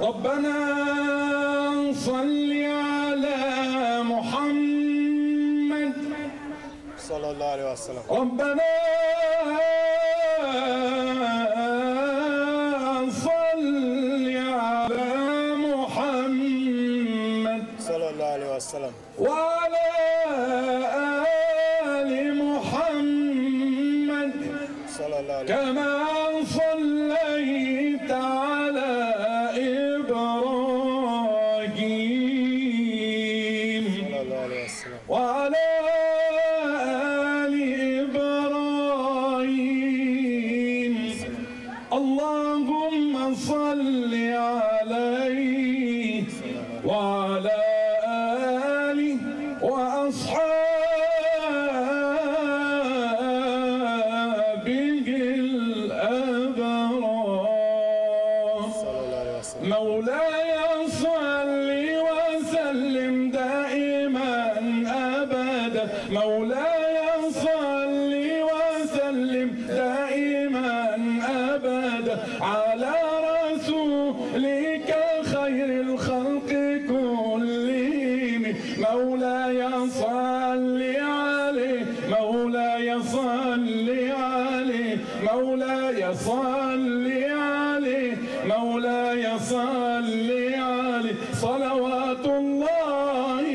ربنا صل على محمد صلى الله عليه وسلم. ربنا صل على محمد صلى الله عليه وسلم. وعلى آل محمد صلى الله عليه وسلم. كما صليت على إبراهيم صلى الله عليه وسلم. وعلى آل إبراهيم اللهم صل عليه وعلى آله وأصحابه الأبرار. صلى الله عليه وسلم. مولاي صل وسلم دائما أبدا مولاي صل وسلم دائما أبدا على رسولك خير الخلق كلهم مولاي صل عليه مولاي صل عليه مولاي صل عليه مولاي صل عليه صلوات الله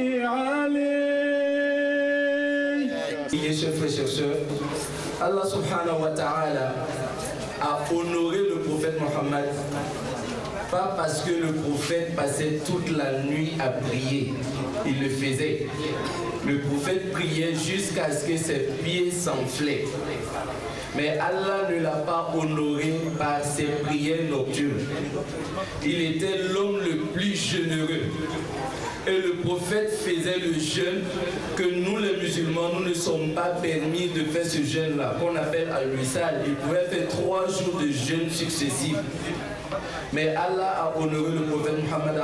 عليه. Chers frères et sœurs, Allah subhanahu wa ta'ala a honoré le prophète Mohammed, pas parce que le prophète passait toute la nuit à prier, il le faisait. Le prophète priait jusqu'à ce que ses pieds s'enflaient. Mais Allah ne l'a pas honoré par ses prières nocturnes. Il était l'homme le plus généreux. Et le prophète faisait le jeûne que nous les musulmans, nous ne sommes pas permis de faire ce jeûne-là, qu'on appelle al-wisal. Il pouvait faire 3 jours de jeûne successifs. Mais Allah a honoré le prophète Muhammad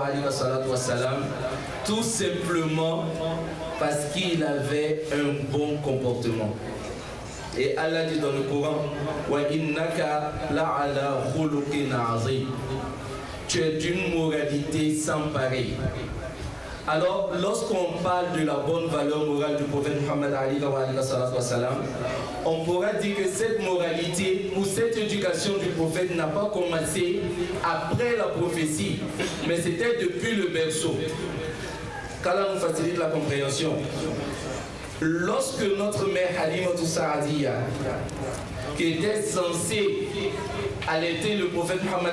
tout simplement parce qu'il avait un bon comportement. Et Allah dit dans le Coran, wa innaka la'ala khuluqin azim. Tu es d'une moralité sans pareil. Alors, lorsqu'on parle de la bonne valeur morale du prophète Muhammad on pourra dire que cette moralité ou cette éducation du prophète n'a pas commencé après la prophétie, mais c'était depuis le berceau. Qu'Allah nous facilite la compréhension. Lorsque notre mère Halimatou Saadiya, qui était censée allaiter le prophète Muhammad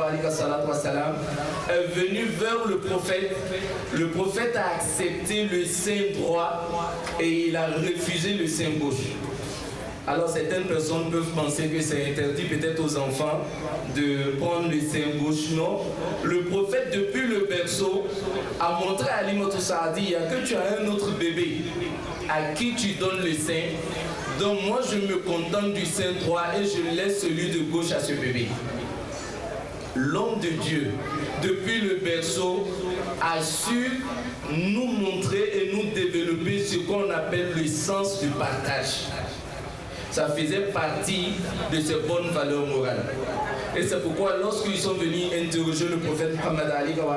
est venu vers le prophète a accepté le sein droit et il a refusé le sein gauche. Alors certaines personnes peuvent penser que c'est interdit peut-être aux enfants de prendre le sein gauche. Non, le prophète depuis le berceau a montré à Halimatou Saadiya que tu as un autre bébé à qui tu donnes le sein. Donc moi je me contente du sein droit et je laisse celui de gauche à ce bébé. L'homme de Dieu, depuis le berceau, a su nous montrer et nous développer ce qu'on appelle le sens du partage. Ça faisait partie de ses bonnes valeurs morales. Et c'est pourquoi lorsqu'ils sont venus interroger le prophète Muhammad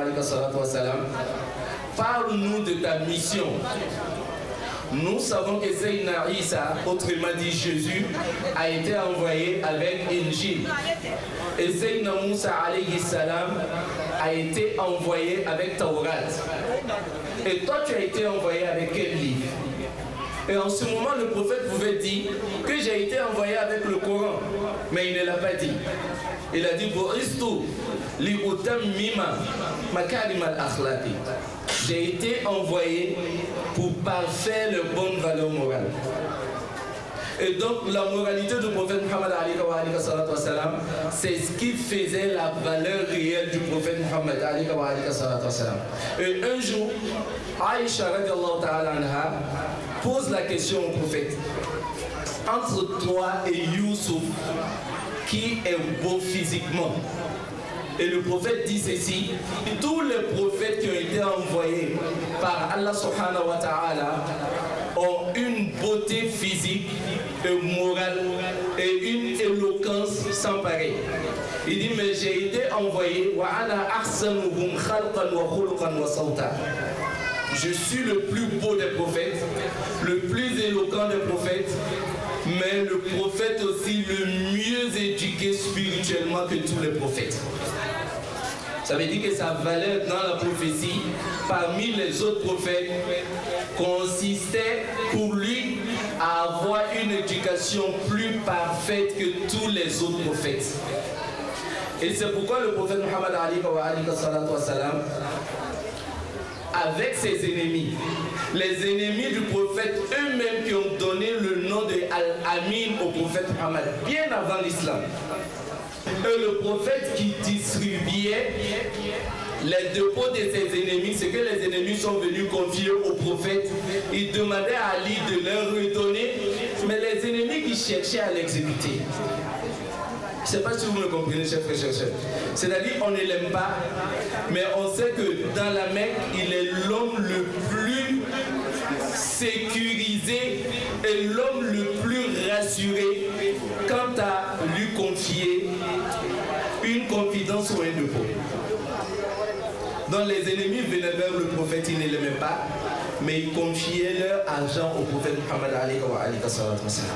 parle-nous de ta mission. Nous savons que Sayyidina Isa, autrement dit Jésus, a été envoyé avec Injil. Et Sayyidina Moussa alayhi salam a été envoyé avec Taurat. Et toi tu as été envoyé avec quel livre? Et en ce moment le prophète pouvait dire que j'ai été envoyé avec le Coran. Mais il ne l'a pas dit. Il a dit Boristu li utammima makarim al-akhlaqi. J'ai été envoyé pour parfaire les bonnes valeurs morales. Et donc la moralité du prophète Muhammad c'est ce qui faisait la valeur réelle du prophète Muhammad. Et un jour, Aïcha radiallahu ta'ala anha pose la question au prophète. Entre toi et Youssouf, qui est beau physiquement? Et le prophète dit ceci: tous les prophètes qui ont été envoyés par Allah subhanahu wa ta'ala ont une beauté physique et morale et une éloquence sans pareil. Il dit, mais j'ai été envoyé, je suis le plus beau des prophètes, le plus éloquent des prophètes, mais le prophète aussi le mieux éduqué spirituellement que tous les prophètes. Ça veut dire que sa valeur dans la prophétie, parmi les autres prophètes, consistait pour lui à avoir une éducation plus parfaite que tous les autres prophètes. Et c'est pourquoi le prophète Muhammad avec ses ennemis, les ennemis du prophète eux-mêmes qui ont donné le nom de Al-Amin au prophète Muhammad, bien avant l'islam. Et le prophète qui distribuait les dépôts de ses ennemis, ce que les ennemis sont venus confier au prophète, il demandait à Ali de leur redonner, mais les ennemis qui cherchaient à l'exécuter. Je ne sais pas si vous me comprenez, chers frères et chercheurs. C'est-à-dire, on ne l'aime pas, mais on sait que dans la Mecque, il est l'homme le plus sécurisé et l'homme le plus rassuré quant à lui confier une confidence ou un dépôt. Donc les ennemis venaient vers le prophète, ils ne l'aimaient pas, mais ils confiaient leur argent au prophète Muhammad alayhi wa sallam.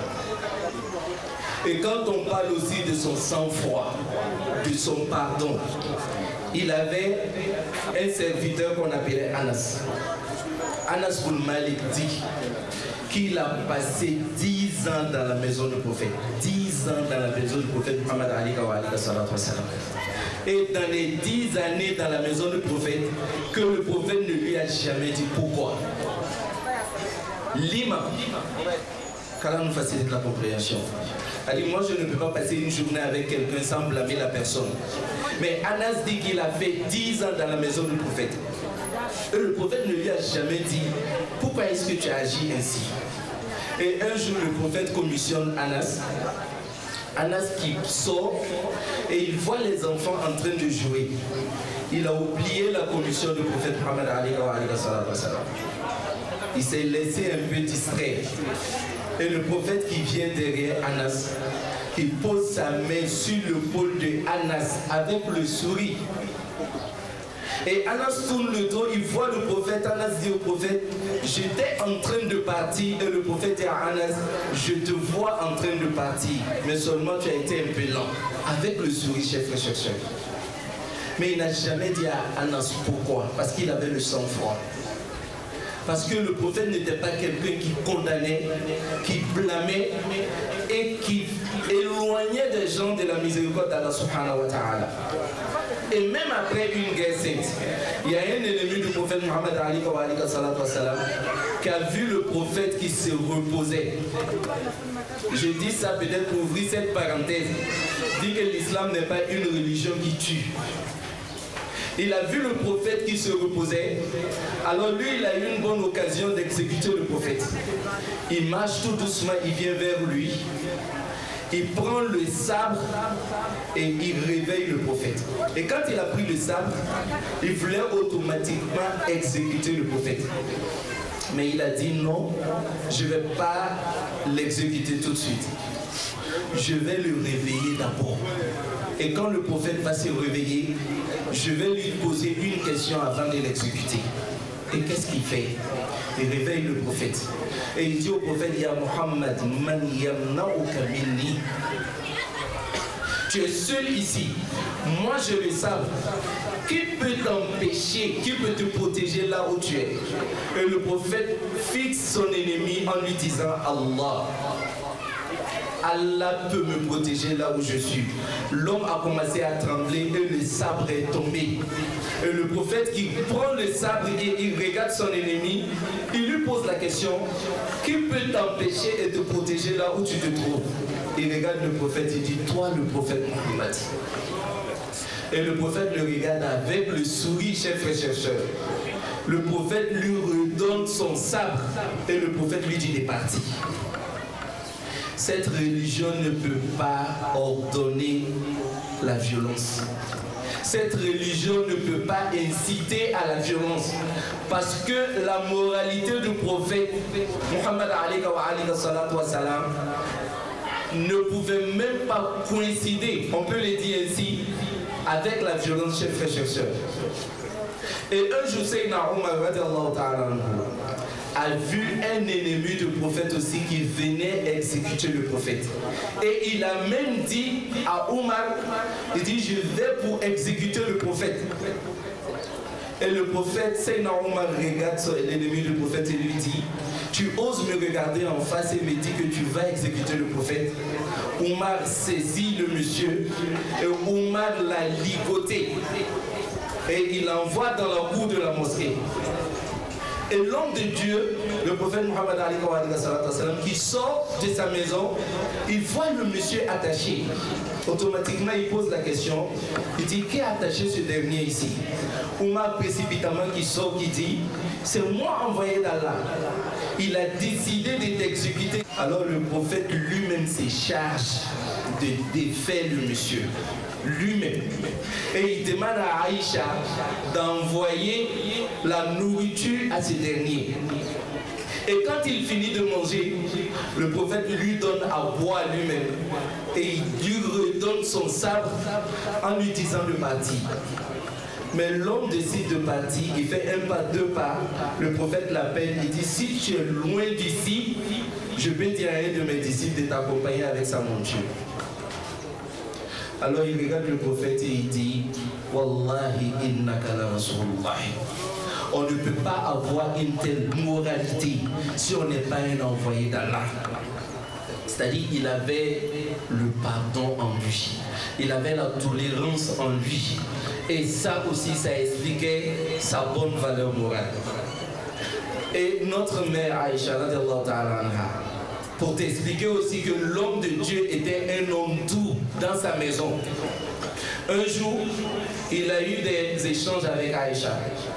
Et quand on parle aussi de son sang-froid, de son pardon, il avait un serviteur qu'on appelait Anas. Anas bin Malik dit qu'il a passé 10 ans dans la maison du prophète. 10 ans dans la maison du prophète Muhammad alayhi wa sallam. Et dans les 10 années dans la maison du prophète, que le prophète ne lui a jamais dit pourquoi. L'imam, qu'Allah nous facilite la compréhension. Elle dit, moi je ne peux pas passer une journée avec quelqu'un sans blâmer la personne. Mais Anas dit qu'il a fait 10 ans dans la maison du prophète. Et le prophète ne lui a jamais dit, pourquoi est-ce que tu agis ainsi? Et un jour le prophète commissionne Anas. Anas qui sort et il voit les enfants en train de jouer. Il a oublié la commission du prophète Muhammad alayhi wa sallam. Il s'est laissé un peu distraire. Et le prophète qui vient derrière Anas, il pose sa main sur l'épaule de Anas avec le sourire. Et Anas tourne le dos, il voit le prophète. Anas dit au prophète, j'étais en train de partir. Et le prophète dit à Anas, je te vois en train de partir, mais seulement tu as été un peu lent. Avec le sourire, chef et chercheur. Mais il n'a jamais dit à Anas pourquoi. Parce qu'il avait le sang-froid. Parce que le prophète n'était pas quelqu'un qui condamnait, qui blâmait et qui éloignait des gens de la miséricorde d'Allah subhanahu wa ta'ala. Et même après une guerre sainte, il y a un ennemi du prophète Muhammad alayhi wa sallam qui a vu le prophète qui se reposait. Je dis ça peut-être pour ouvrir cette parenthèse. Dit que l'islam n'est pas une religion qui tue. Il a vu le prophète qui se reposait. Alors lui, il a eu une bonne occasion d'exécuter le prophète. Il marche tout doucement, il vient vers lui. Il prend le sabre et il réveille le prophète. Et quand il a pris le sabre, il voulait automatiquement exécuter le prophète. Mais il a dit non, je ne vais pas l'exécuter tout de suite. Je vais le réveiller d'abord. Et quand le prophète va se réveiller, je vais lui poser une question avant de l'exécuter. Et qu'est-ce qu'il fait? Il réveille le prophète. Et il dit au prophète, Ya Muhammad, man yamna'uka minni. Tu es seul ici. Moi je le sabre. Qui peut t'empêcher, qui peut te protéger là où tu es? Et le prophète fixe son ennemi en lui disant Allah. Allah peut me protéger là où je suis. L'homme a commencé à trembler et le sabre est tombé. Et le prophète qui prend le sabre et il regarde son ennemi, il lui pose la question, qui peut t'empêcher et te protéger là où tu te trouves? Il regarde le prophète, il dit, toi le prophète Muhammad. Et le prophète le regarde avec le sourire, chef et chercheur. Le prophète lui redonne son sabre et le prophète lui dit, il est parti. Cette religion ne peut pas ordonner la violence. cette religion ne peut pas inciter à la violence. Parce que la moralité du prophète Muhammad ne pouvait même pas coïncider, on peut le dire ainsi, avec la violence, chers frères et sœurs. Et un jour, Sayyidina Omar a vu un ennemi du prophète aussi qui venait exécuter le prophète. Et il a même dit à Omar, il dit, je vais pour exécuter le prophète. Et le prophète, Sayyidina Omar regarde l'ennemi du prophète et lui dit, tu oses me regarder en face et me dire que tu vas exécuter le prophète. Omar saisit le monsieur et Omar l'a ligoté. Et il l'envoie dans la cour de la mosquée. Et l'homme de Dieu, le prophète Muhammad qui sort de sa maison, il voit le monsieur attaché. Automatiquement, il pose la question, il dit, qui a attaché ce dernier ici? Omar précipitamment qui sort, qui dit, c'est moi envoyé d'Allah. Il a décidé de t'exécuter. Alors le prophète lui-même se charge de défaire le monsieur. Lui-même. Et il demande à Aïcha d'envoyer la nourriture à ce dernier. Et quand il finit de manger, le prophète lui donne à boire lui-même. Et il lui redonne son sabre en lui disant de partir. Mais l'homme décide de partir, il fait un pas, deux pas. Le prophète l'appelle, il dit, si tu es loin d'ici, je vais dire à un de mes disciples de t'accompagner avec sa monture. Alors il regarde le prophète et il dit, Wallahi innaka la Rasulullah. On ne peut pas avoir une telle moralité si on n'est pas un envoyé d'Allah. C'est-à-dire qu'il avait le pardon en lui. Il avait la tolérance en lui. Et ça aussi, ça expliquait sa bonne valeur morale. Et notre mère Aïcha, pour t'expliquer aussi que l'homme de Dieu était un homme doux dans sa maison. Un jour, il a eu des échanges avec Aïcha.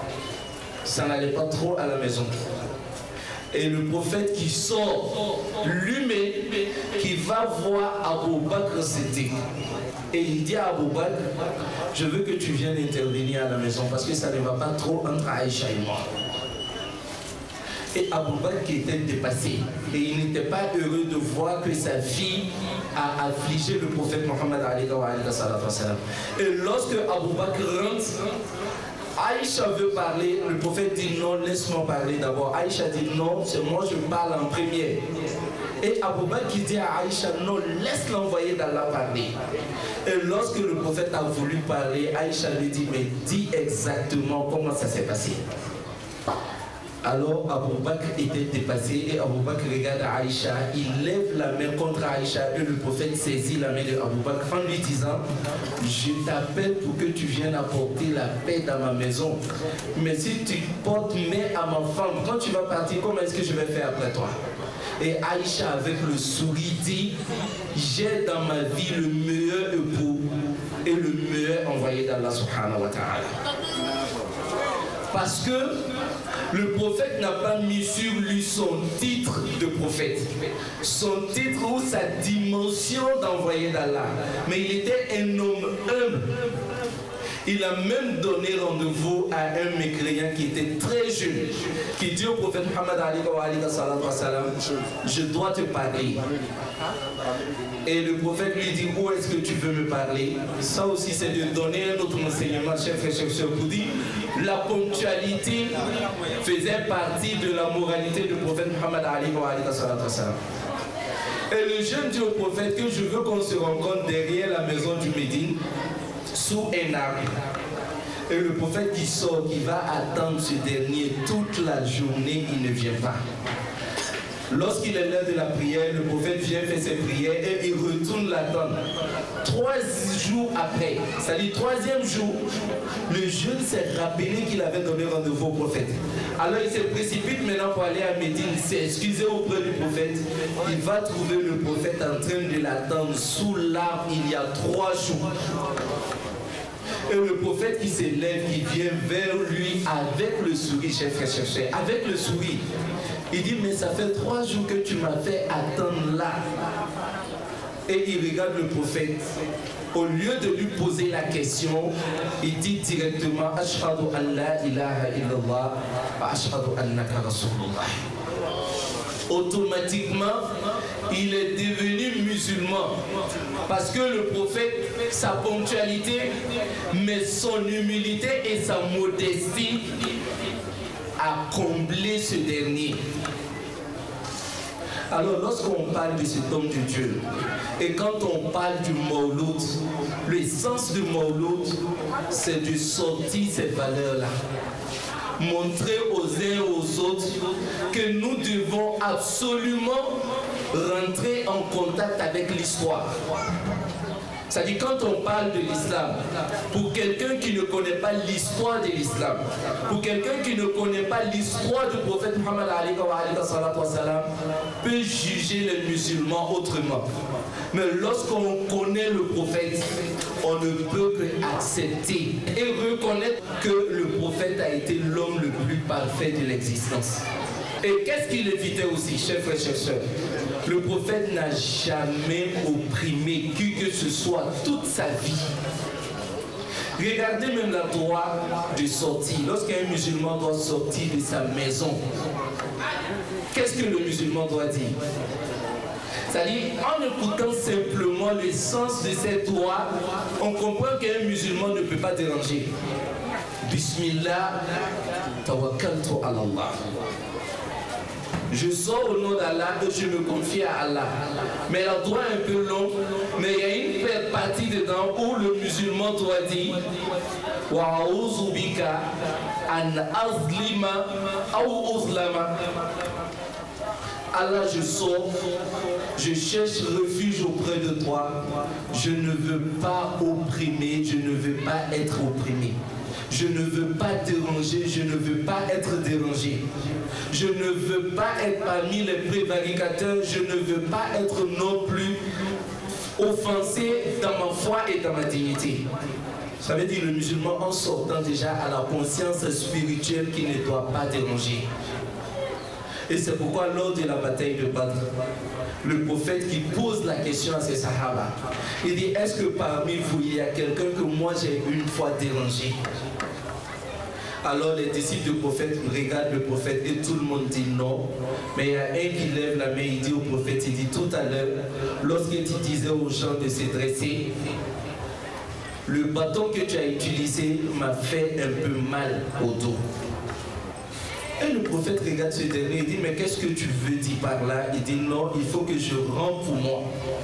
Ça n'allait pas trop à la maison. Et le prophète qui sort, lui-même, qui va voir Abou Bakr Siddiq. Et il dit à Abou Bakr, je veux que tu viennes intervenir à la maison parce que ça ne va pas trop entre Aïcha et moi. Et Abou Bakr qui était dépassé. Et il n'était pas heureux de voir que sa fille a affligé le prophète Mohammed. Et lorsque Abou Bakr rentre, Aïcha veut parler, le prophète dit non, laisse-moi parler d'abord. Aïcha dit non, c'est moi je parle en premier. Et Abou Bakr qui dit à Aïcha non, laisse l'envoyé d'Allah parler. Et lorsque le prophète a voulu parler, Aïcha lui dit mais dis exactement comment ça s'est passé. Alors Abou Bakr était dépassé et Abou Bakr regarde à Aïcha, il lève la main contre Aïcha et le prophète saisit la main de Abou Bakr en lui disant je t'appelle pour que tu viennes apporter la paix dans ma maison. Mais si tu portes main à ma femme, quand tu vas partir, comment est-ce que je vais faire après toi? Et Aïcha avec le sourire dit j'ai dans ma vie le meilleur époux et le meilleur envoyé d'Allah subhanahu wa ta'ala. Parce que le prophète n'a pas mis sur lui son titre de prophète, son titre ou sa dimension d'envoyé d'Allah. Mais il était un homme humble. Il a même donné rendez-vous à un mécréant qui était très jeune, qui dit au prophète Muhammad je dois te parler. Et le prophète lui dit où est-ce que tu veux me parler? Ça aussi c'est de donner un autre enseignement, chef et chef pour dire la ponctualité faisait partie de la moralité du prophète Muhammad. Et le jeune dit au prophète que je veux qu'on se rencontre derrière la maison du Médine sous un arbre. Et le prophète qui sort, qui va attendre ce dernier toute la journée, il ne vient pas. Lorsqu'il est l'heure de la prière, le prophète vient faire ses prières et il retourne l'attendre. 3 jours après, c'est-à-dire 3e jour, le jeune s'est rappelé qu'il avait donné rendez-vous au prophète. Alors il se précipite maintenant pour aller à Médine, il s'est excusé auprès du prophète. Il va trouver le prophète en train de l'attendre sous l'arbre il y a 3 jours. Et le prophète qui s'élève, qui vient vers lui avec le sourire, chef, avec le sourire. Il dit, mais ça fait 3 jours que tu m'as fait attendre là. Et il regarde le prophète. au lieu de lui poser la question, il dit directement Ashhadu an la ilaha illallah wa ashhadu annaka rasulullah. Automatiquement, il est devenu musulman parce que le prophète, sa ponctualité, mais son humilité et sa modestie a comblé ce dernier. Alors lorsqu'on parle de cet homme de Dieu et quand on parle du Mawlud, l'essence du Mawlud, c'est de sortir ces valeurs-là. Montrer aux uns et aux autres que nous devons absolument rentrer en contact avec l'histoire. C'est-à-dire quand on parle de l'islam, pour quelqu'un qui ne connaît pas l'histoire de l'islam, pour quelqu'un qui ne connaît pas l'histoire du prophète Muhammad peut juger les musulmans autrement. Mais lorsqu'on connaît le prophète, on ne peut que accepter et reconnaître que le prophète a été l'homme le plus parfait de l'existence. Et qu'est-ce qu'il évitait aussi, chers frères et chers sœurs? Le prophète n'a jamais opprimé qui que ce soit toute sa vie. Regardez même la loi de sortie. Lorsqu'un musulman doit sortir de sa maison, qu'est-ce que le musulman doit dire? C'est-à-dire, en écoutant simplement le sens de cette loi, on comprend qu'un musulman ne peut pas déranger. Bismillah, tawakkaltu ala Allah. Je sors au nom d'Allah et je me confie à Allah. Mais la doigt est un peu longue, mais il y a une partie dedans où le musulman doit dire Wa a'udhu bika an azlima ou uzlama. Allah, je sors, je cherche refuge auprès de toi. Je ne veux pas opprimer, je ne veux pas être opprimé. Je ne veux pas déranger, je ne veux pas être dérangé. Je ne veux pas être parmi les prévaricateurs, je ne veux pas être non plus offensé dans ma foi et dans ma dignité. Ça veut dire le musulman en sortant déjà à la conscience spirituelle qu'il ne doit pas déranger. Et c'est pourquoi lors de la bataille de Badr, le prophète qui pose la question à ses sahaba, il dit, est-ce que parmi vous il y a quelqu'un que moi j'ai une fois dérangé? Alors les disciples du prophète regardent le prophète et tout le monde dit non. Mais il y a un qui lève la main, il dit au prophète, il dit tout à l'heure, lorsqu'il disait aux gens de se dresser, le bâton que tu as utilisé m'a fait un peu mal au dos. Et le prophète regarde ce dernier, il dit, mais qu'est-ce que tu veux dire par là? Il dit, non, il faut que je rentre pour moi.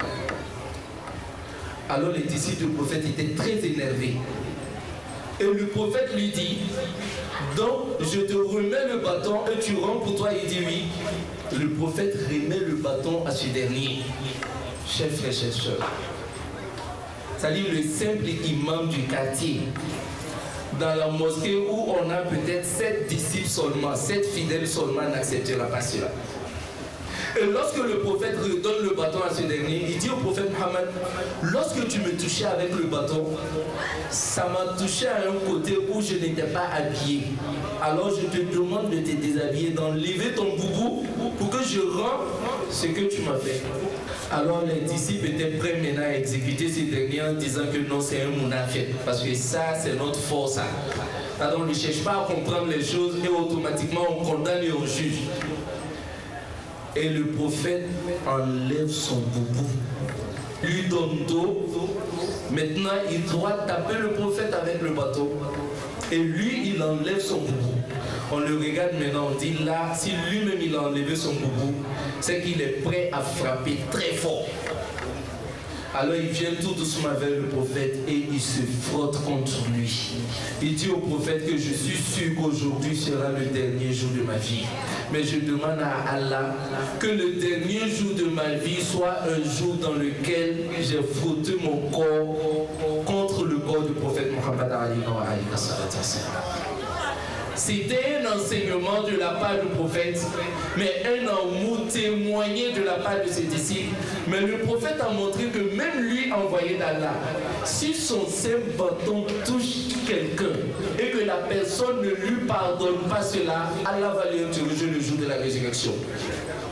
Alors les disciples du prophète étaient très énervés. Et le prophète lui dit, donc je te remets le bâton et tu rentres pour toi. Il dit oui. Le prophète remet le bâton à ce dernier. Chers frères, chers sœurs, c'est-à-dire le simple imam du quartier, dans la mosquée où on a peut-être 7 disciples seulement, 7 fidèles seulement, n'acceptera pas cela. Et lorsque le prophète redonne le bâton à ce dernier, il dit au prophète Muhammad, lorsque tu me touchais avec le bâton, ça m'a touché à un côté où je n'étais pas habillé. Alors je te demande de te déshabiller, d'enlever ton boubou pour que je rende ce que tu m'as fait. Alors les disciples étaient prêts maintenant à exécuter ces derniers en disant que non, c'est un mounafik, parce que ça, c'est notre force. Alors on ne cherche pas à comprendre les choses et automatiquement on condamne et on juge. Et le prophète enlève son boubou, lui donne d'eau. Maintenant, il doit taper le prophète avec le bateau. Et lui, il enlève son boubou. On le regarde maintenant, on dit là, si lui-même il a enlevé son boubou, c'est qu'il est prêt à frapper très fort. Alors il vient tout doucement vers le prophète et il se frotte contre lui. Il dit au prophète que je suis sûr qu'aujourd'hui sera le dernier jour de ma vie. Mais je demande à Allah que le dernier jour de ma vie soit un jour dans lequel j'ai frotté mon corps contre le corps du prophète Muhammad alayhi wa sallam. C'était un enseignement de la part du prophète, mais un amour témoigné de la part de ses disciples. Mais le prophète a montré que même lui, envoyé d'Allah, si son simple bâton touche quelqu'un et que la personne ne lui pardonne pas cela, Allah va lui interroger le jour de la résurrection.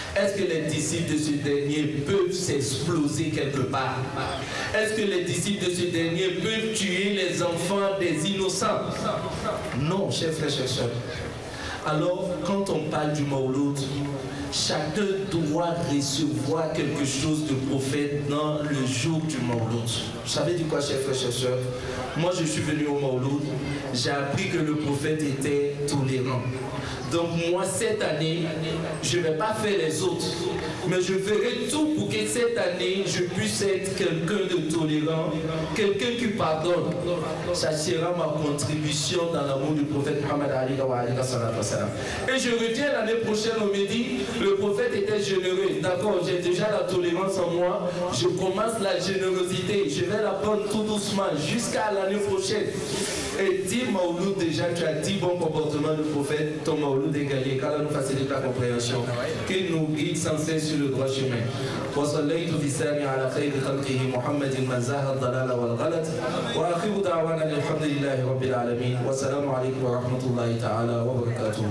Est-ce que les disciples de ce dernier peuvent s'exploser quelque part? Est-ce que les disciples de ce dernier peuvent tuer les enfants des innocents? Non, chers frères, chers sœurs. Alors, quand on parle du Mawlud, chacun doit recevoir quelque chose de prophète dans le jour du Mawlud. Vous savez du quoi, chers frères, chers sœurs? Moi, je suis venu au Mawlud, j'ai appris que le prophète était tolérant. Donc moi, cette année, je ne vais pas faire les autres, mais je ferai tout pour que cette année, je puisse être quelqu'un de tolérant, quelqu'un qui pardonne. Ça sera ma contribution dans l'amour du prophète Muhammad Ali. Et je reviens l'année prochaine, on me dit, le prophète était généreux. D'accord, j'ai déjà la tolérance en moi, je commence la générosité, je vais la prendre tout doucement jusqu'à l'année prochaine. Et dis Mawlud déjà, tu as 10 bons comportements du prophète, ton Mawlud est gagné, car nous facilite la compréhension, qu'il nous guide sans cesse sur le droit chemin. وصليت بسامي على خير خلقه محمد من زاهى الضلال والغلط واخر دعوانا الحمد لله رب العالمين والسلام عليكم ورحمه الله تعالى وبركاته.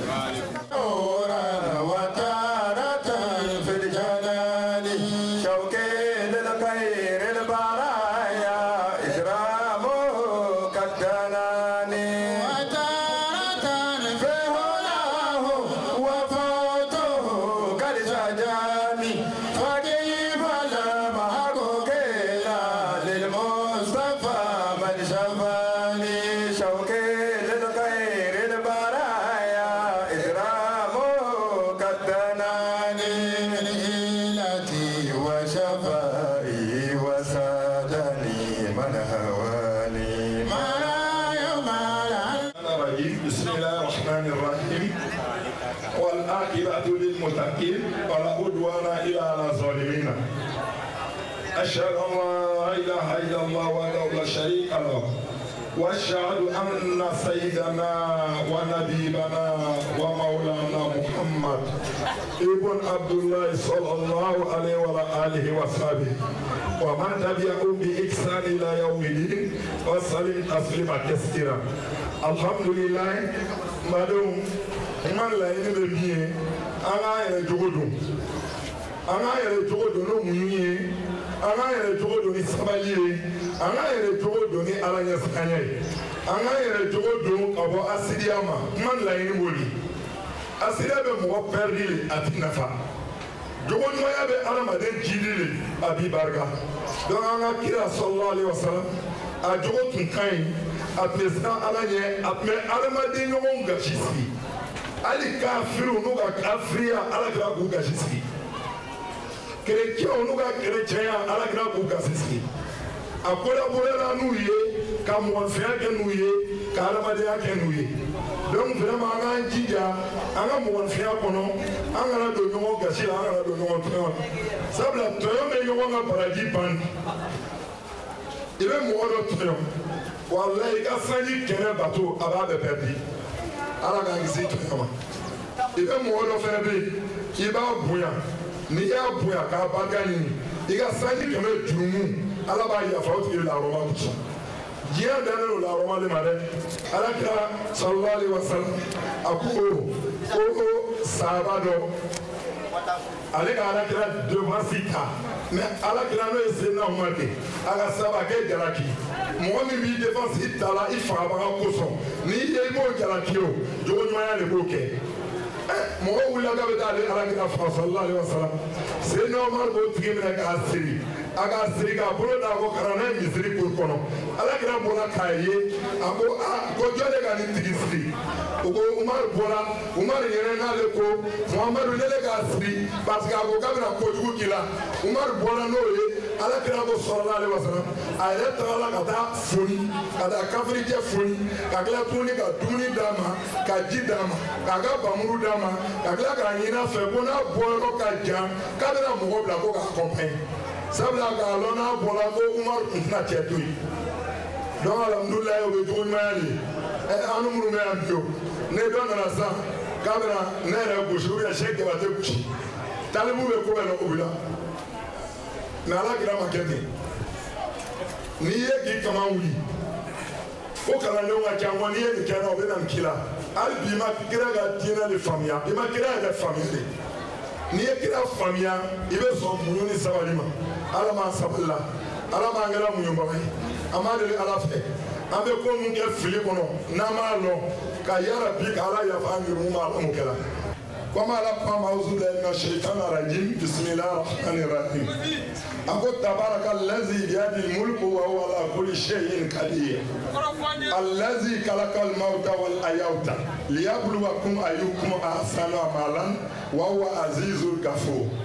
أشهد أن لا إله إلا الله وحده لا شريك له وأشهد أن سيدنا ونبينا ومولانا محمد ابن عبد الله صلى الله عليه وعلى آله وصحبه ومن تبعهم بإحسان إلى يوم الدين وسلم تسليما كثيرا. الحمد لله مدام من لا ينبغي أنا يجودون أنا يجودون مؤمنين أنا يجودون إسماعيل أنا يجودون على يسكني أنا يجودون أبو أسيدياما من لا ينبغي أسيديا بموفرلي أتنفع جوون ما يبي أنا مدين جيلي أبي بارغا دون أنا كيرا صلى الله عليه وسلم أجود تنكاين أتمسنا على يه أتم على مدين يوم غشيسي على كافرو نوكا كافريا على كراكو غشيسي chrétien nuka chrétien ala kira ku gasisi akola bolela nuye ka mwafia ke nuye ka alamadea ke nuye donc vraiment anga njija anga mwafia kono anga la do nyongo gasi anga la do nyongo tron sabla toyo me nyongo nga paradis pan ibe mwodo tron wallahi ka sanji kene bato aba be perdi ala ga ngisi tron ibe mwodo febe iba buya ni y'a bonya k'a barika ɲini i ka sanji kɛmɛ jurumu ala b'a yafa o tigi la roma kutu diɲɛ dannen don la roma de ma dɛ ala kira sallallahu alaihi wasallam a ko sahaba dɔ ale ka ala kira devansi ta mais ala kira n'o ye senna umar kɛ a ka saba kɛ jalaki mɔgɔ min b'i devansi ta la i fagabaga kosɔn n'i ye i b'o jalaki o jogo ɲumanya de b'o kɛ mɔgɔ wulila k'a bɛ taa ale ala kira fa sallallahu alaihi wasallam senna umar b'o tigi minɛ k'a siri a k'a siri k'a bolo d'a ko kana n'a ye misiri kuru kɔnɔ ala kira bɔra k'a ye a ko ko jɔn de ka nin tigi siri o ko umar bɔra umar yɛrɛ n'ale ko muhamadu ne de k'a siri parce que a ko k'a bɛna kojugu k'i la umar bɔra n'o ye ala kira ko sallallahu alaihi wasallam a yɛrɛ tagala ka taa foni ka taa kafiricɛ foni ka tila tuguni ka dumuni d'a ma ka ji d'a ma k'a ka bamuru d'a ma ka tila k'a ɲini a fɛ ko n'a bɔyɔrɔ ka jan k'a bɛna mɔgɔ bila ko k'a kɔnpɛn sabula k'a lɔn n'a bɔra ko umar tun tɛna cɛ to yen donc alhamdulilayi o bɛ jogo ɲumanya de an ni minnu bɛ yan bi o ne dɔ nana sisan k'a bɛna ne yɛrɛ gosi ou bien sɛ gɛlɛya tɛ gosi talibu bɛ ko bɛɛ la o bɛ la mais ala kira ma kɛ ten n'i ye k'i kama wuli o kalandenw ka ca n'i ye nin kɛ na o bɛ na nin k'i la hali bi i ma kira ka diinɛ de faamuya i ma kira yɛrɛ faamuya de n'i ye kira faamuya i bɛ sɔn muɲu ni sabali ma ala m'an sabali la ala m'an kɛra muɲubaga ye an b'a deli ala fɛ an bɛ ko min kɛ fili kɔnɔ n'an b'a lɔn ka yala bi ka ala yafa an yɛrɛ mun b'a la mun kɛra comme ala kuma a'udhu billahi minash shaitani rajim bismillahir rahmanir rahim ako tabaraka allazi biyadil mulku wa huwa ala kulli shay'in qadir allazi khalaqal mauta wal hayata liyabluwakum ayyukum ahsanu amalan wa huwa azizul ghafur